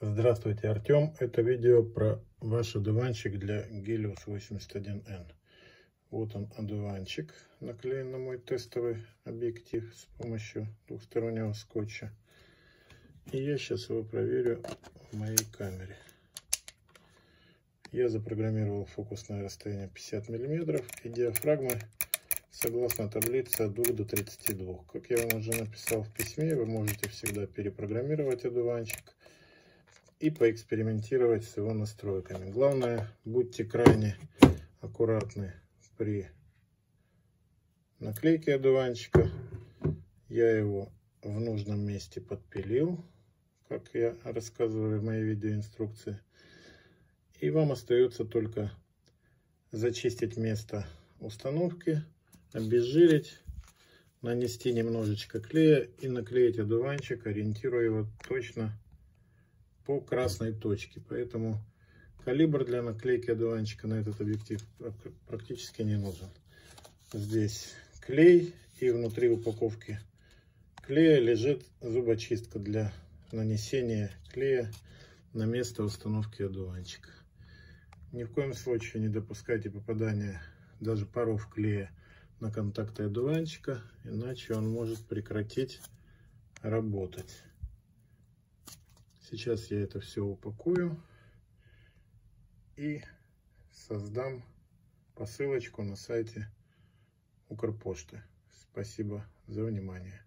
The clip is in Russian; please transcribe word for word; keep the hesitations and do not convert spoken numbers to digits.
Здравствуйте, Артем. Это видео про ваш одуванчик для Гелиос восемьдесят один эн. Вот он, одуванчик, наклеен на мой тестовый объектив с помощью двухстороннего скотча. И я сейчас его проверю в моей камере. Я запрограммировал фокусное расстояние пятьдесят миллиметров и диафрагмы согласно таблице от двух до тридцати двух. Как я вам уже написал в письме, вы можете всегда перепрограммировать одуванчик и поэкспериментировать с его настройками. Главное, будьте крайне аккуратны при наклейке одуванчика. Я его в нужном месте подпилил, как я рассказываю в моей видеоинструкции. И вам остается только зачистить место установки, обезжирить, нанести немножечко клея и наклеить одуванчик, ориентируя его точно по красной точке. Поэтому калибр для наклейки одуванчика на этот объектив практически не нужен. Здесь клей, и внутри упаковки клея лежит зубочистка для нанесения клея на место установки одуванчика. Ни в коем случае не допускайте попадания даже паров клея на контакты одуванчика, иначе он может прекратить работать. Сейчас я это все упакую и создам посылочку на сайте Укрпошты. Спасибо за внимание.